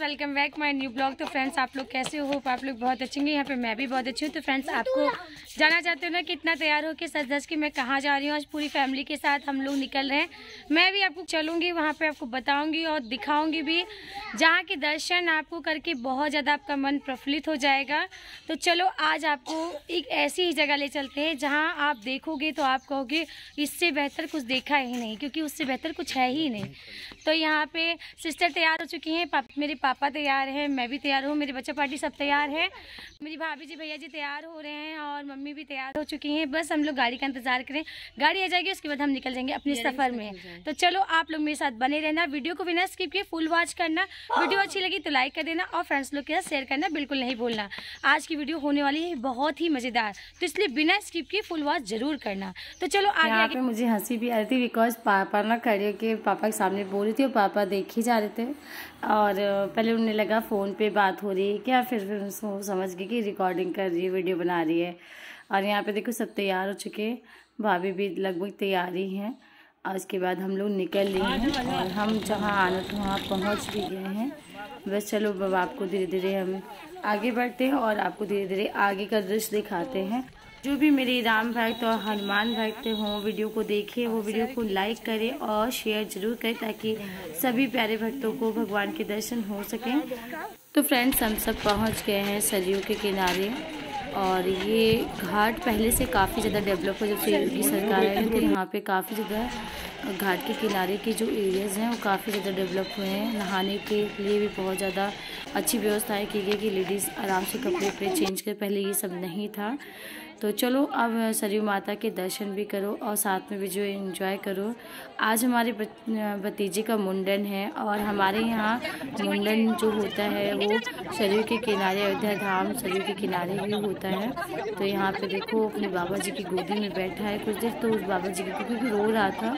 Welcome back my new blog. तो friends आप लोग कैसे हो? आप लोग बहुत अच्छे होंगे। यहाँ पे मैं भी बहुत अच्छी हूँ। तो फ्रेंड्स आपको जाना चाहते हो ना कितना तैयार हो के सज धज के मैं कहाँ जा रही हूँ। आज पूरी फैमिली के साथ हम लोग निकल रहे हैं। मैं भी आपको चलूँगी, वहाँ पे आपको बताऊँगी और दिखाऊँगी भी, जहाँ के दर्शन आपको करके बहुत ज़्यादा आपका मन प्रफुल्लित हो जाएगा। तो चलो आज आपको एक ऐसी ही जगह ले चलते हैं जहाँ आप देखोगे तो आप कहोगे इससे बेहतर कुछ देखा ही नहीं, क्योंकि उससे बेहतर कुछ है ही नहीं। तो यहाँ पे सिस्टर तैयार हो चुकी हैं, मेरे पापा तैयार हैं, मैं भी तैयार हूँ, मेरी बच्चा पार्टी सब तैयार है, मेरी भाभी जी भैया जी तैयार हो रहे हैं और मम्मी भी तैयार हो चुकी हैं। बस हम लोग गाड़ी का इंतजार करें, गाड़ी आ जाएगी उसके बाद हम निकल जाएंगे अपने सफ़र में। तो चलो आप लोग मेरे साथ बने रहना, वीडियो को बिना स्किप किए फुल वॉच करना। वीडियो अच्छी लगी तो लाइक कर देना और फ्रेंड्स लोग के साथ शेयर करना बिल्कुल नहीं भूलना। आज की वीडियो होने वाली है बहुत ही मज़ेदार, तो इसलिए बिना स्किप किए फुल वॉच जरूर करना। तो चलो आगे पे मुझे हंसी भी आ रही थी बिकॉज पापा ना खड़े के पापा के सामने बोल रही थी और पापा देख ही जा रहे थे। और पहले उन्हें लगा फ़ोन पे बात हो रही है क्या, फिर उसको समझ गई कि रिकॉर्डिंग कर रही है, वीडियो बना रही है। और यहाँ पे देखो सब तैयार हो चुके, भाभी भी लगभग तैयार ही हैं। और उसके बाद हम लोग निकल लिए हैं और हम जहाँ आना था वहाँ पहुँच भी गए हैं। बस चलो अब आपको धीरे धीरे हम आगे बढ़ते हैं और आपको धीरे धीरे आगे का दृश्य दिखाते हैं। जो भी मेरे राम भक्त और हनुमान भक्त हों वीडियो को देखें, वो वीडियो को लाइक करें और शेयर जरूर करें ताकि सभी प्यारे भक्तों को भगवान के दर्शन हो सकें। तो फ्रेंड्स हम सब पहुंच गए हैं सरयू के किनारे और ये घाट पहले से काफ़ी ज़्यादा डेवलप हो, जब से योगी सरकार आई तो यहाँ पे काफ़ी ज़्यादा घाट के किनारे के जो एरियाज़ हैं वो काफ़ी ज़्यादा डेवलप हुए हैं। नहाने के लिए भी बहुत ज़्यादा अच्छी व्यवस्थाएं की गई कि लेडीज़ आराम से कपड़े चेंज कर, पहले ये सब नहीं था। तो चलो अब सरयू माता के दर्शन भी करो और साथ में भी जो एंजॉय करो। आज हमारे भतीजे का मुंडन है और हमारे यहाँ मुंडन जो होता है वो सरयू के किनारे, अयोध्या धाम सरयू के किनारे ही होता है। तो यहाँ पे देखो अपने बाबा जी की गोदी में बैठा है कुछ देर, तो उस बाबा जी की क्योंकि रो रहा था।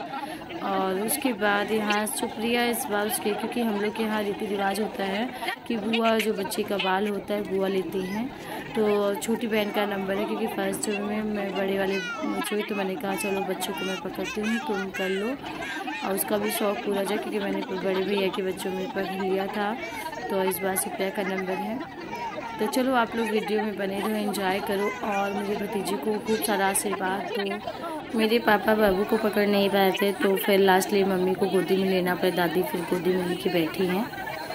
और उसके बाद यहाँ शुक्रिया इस बार उसके, क्योंकि हम लोग के यहाँ रीति रिवाज होता है कि बुआ जो बच्चे का बाल होता है बुआ लेती हैं। तो छोटी बहन का नंबर है क्योंकि फर्स्ट में मैं बड़े वाले बच्चे, तो मैंने कहा चलो बच्चों को मैं पकड़ती हूँ तुम कर लो और उसका भी शौक़ पूरा जाए, क्योंकि मैंने बड़े भैया के बच्चों में पढ़ लिया था। तो इस बार शुक्रिया का नंबर है। तो चलो आप लोग वीडियो में बने रहो, एंजॉय करो और मेरे भतीजे को खूब सारा आशीर्वाद दो। मेरे पापा बाबू को पकड़ नहीं पाए थे तो फिर लास्टली मम्मी को गोदी में लेना पड़ा, दादी फिर गोदी में लेके बैठी हैं।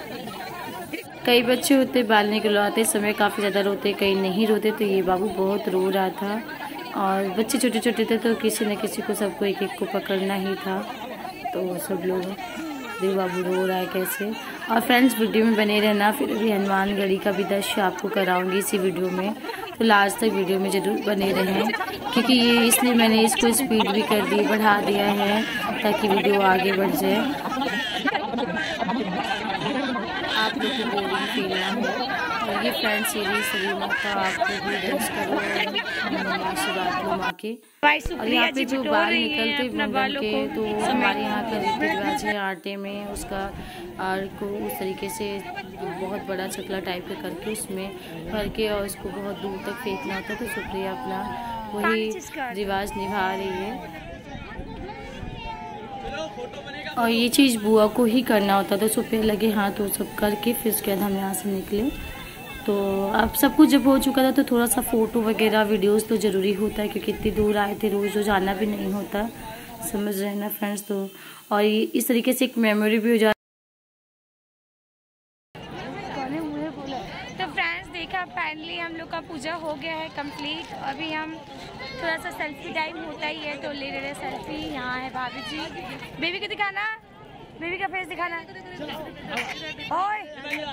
कई बच्चे होते बाल निकलवाते समय काफ़ी ज़्यादा रोते, कई नहीं रोते। तो ये बाबू बहुत रो रहा था और बच्चे छोटे छोटे थे तो किसी न किसी को सबको एक एक को पकड़ना ही था। तो सब लोग देव बाबू रो रहा है कैसे। और फ्रेंड्स वीडियो में बने रहना, फिर अभी हनुमानगढ़ी का भी दृश्य आपको कराऊंगी इसी वीडियो में। तो लास्ट तक वीडियो में ज़रूर बने रहें, क्योंकि ये इसलिए मैंने इसको स्पीड भी कर दी, बढ़ा दिया है ताकि वीडियो आगे बढ़ जाए, आप लोग को बोरिंग फील ना हो। और ये फ्रेंड सीरीज सभी माता आपको भी रेस्ट करो, आशीर्वाद लो माँ के। और यहाँ पे जो बाल निकलते मुंडन के, तो हमारे यहाँ का रीति रिवाज है आटे में उसका आड़ को उस तरीके से बहुत बड़ा चकला टाइप का करके उसमें भर के और उसको बहुत दूर तक फेंकना होता है। तो शुक्रिया अपना वही रिवाज निभा रही है और ये चीज़ बुआ को ही करना होता था। तो फिर लगे हाँ तो सब करके फिर उसके बाद हम यहाँ से निकले। तो अब सब कुछ जब हो चुका था तो थोड़ा सा फ़ोटो वगैरह वीडियोस तो ज़रूरी होता है, क्योंकि इतनी दूर आए थे, रोज़ रोज़ आना भी नहीं होता, समझ रहे हैं ना फ्रेंड्स। तो और ये इस तरीके से एक मेमोरी भी हो जाती। तो फ्रेंड्स देखा फाइनली हम लोग का पूजा हो गया है कंप्लीट। अभी हम थोड़ा सा सेल्फी टाइम होता ही है तो ले रहे सेल्फी। यहाँ है भाभी जी, बेबी को दिखाना, बेबी का फेस दिखाना। ओए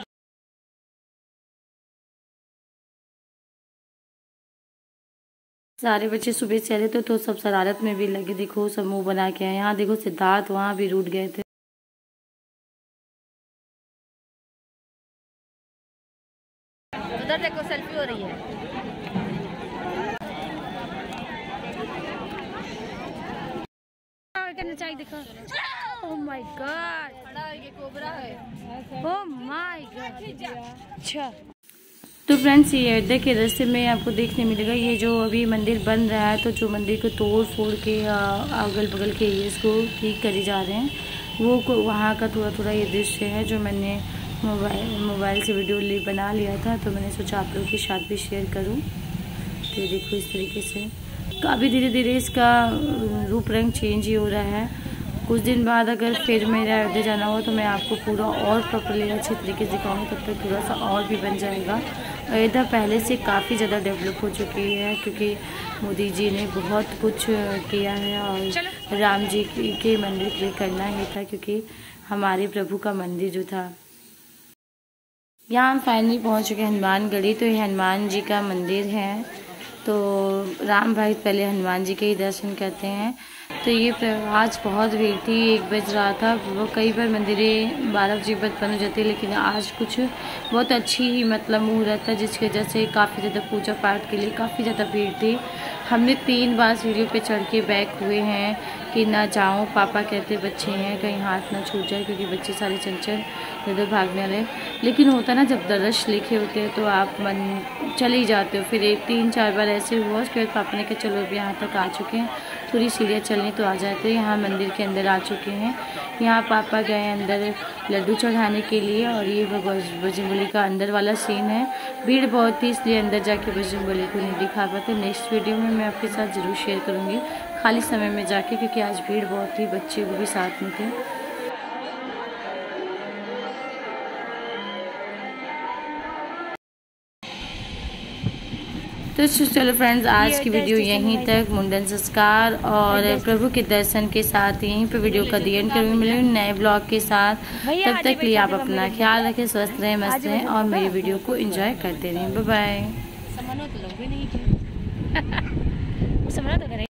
सारे बच्चे सुबह से आए थे तो सब शरारत में भी लगे, देखो सब मुंह बना के आए। यहाँ देखो सिद्धार्थ वहाँ भी रूठ गए थे। उधर देखो सेल्फी हो रही है। करना चाहिए, देखो। ओह माय गॉड, ये कोबरा है। Oh my god. अच्छा तो फ्रेंड्स ये अयोध्या के रास्ते में आपको देखने मिलेगा ये जो अभी मंदिर बन रहा है, तो जो मंदिर को तोड़ फोड़ के अगल बगल के एरियाज को ठीक करे जा रहे हैं, वो वहाँ का थोड़ा थोड़ा ये दृश्य है जो मैंने मोबाइल से वीडियो बना लिया था, तो मैंने सोचा आप लोगों के साथ भी शेयर करूं। तो ये देखो इस तरीके से काफ़ी धीरे धीरे इसका रूप रंग चेंज ही हो रहा है। कुछ दिन बाद अगर फिर मेरे अयोध्या जाना हो तो मैं आपको पूरा और प्रॉपर्ली अच्छे तरीके से दिखाऊंगी, तब तक थोड़ा सा और भी बन जाएगा। अयोध्या पहले से काफ़ी ज़्यादा डेवलप हो चुकी है, क्योंकि मोदी जी ने बहुत कुछ किया है और राम जी के मंदिर के लिए करना ही था, क्योंकि हमारे प्रभु का मंदिर जो था। यहाँ हम फाइनली पहुँच चुके हैं हनुमानगढ़ी। तो ये हनुमान जी का मंदिर है, तो राम भाई पहले हनुमान जी के ही दर्शन करते हैं। तो ये आज बहुत भीड़ थी, 1 बज रहा था। वो कई बार मंदिरें 12 बजे बंद हो जाती है, लेकिन आज कुछ बहुत अच्छी ही मतलब मुहूर्त था, जिसकी वजह से काफ़ी ज़्यादा पूजा पाठ के लिए काफ़ी ज़्यादा भीड़ थी। हमने 3 बार सीढ़ियों पे चढ़ के बैक हुए हैं कि ना जाऊँ, पापा कहते बच्चे हैं कहीं हाथ ना छूट जाए, क्योंकि बच्चे सारे चंचल इधर भागने वाले। लेकिन होता ना जब दर्श लिखे होते हैं तो आप मन चले ही जाते हो। फिर 3-4 बार ऐसे हुआ, उसके बाद पापा ने कहा चलो अब यहाँ तक आ चुके हैं, थोड़ी सीढ़ियाँ चलनी तो आ जाते हैं। यहाँ मंदिर के अंदर आ चुके हैं। यहाँ पापा गए अंदर लड्डू चढ़ाने के लिए, और ये बजरंगबली का अंदर वाला सीन है। भीड़ बहुत थी, इसलिए अंदर जाके बजरंगबली को नहीं दिखा पाते। नेक्स्ट वीडियो में मैं आपके साथ ज़रूर शेयर करूँगी खाली समय में जाके, क्योंकि आज भीड़ बहुत थी, बच्चे वो भी साथ में थे। तो चलो फ्रेंड्स, आज की वीडियो यहीं तक। मुंडन संस्कार और प्रभु के दर्शन के साथ यहीं पे वीडियो का दी एंड करूँगी। मिलूंगी नए ब्लॉग के साथ। तब तक के लिए आप अपना ख्याल रखें, स्वस्थ रहें, मस्त रहें और मेरी वीडियो को एंजॉय करते रहें। Bye bye.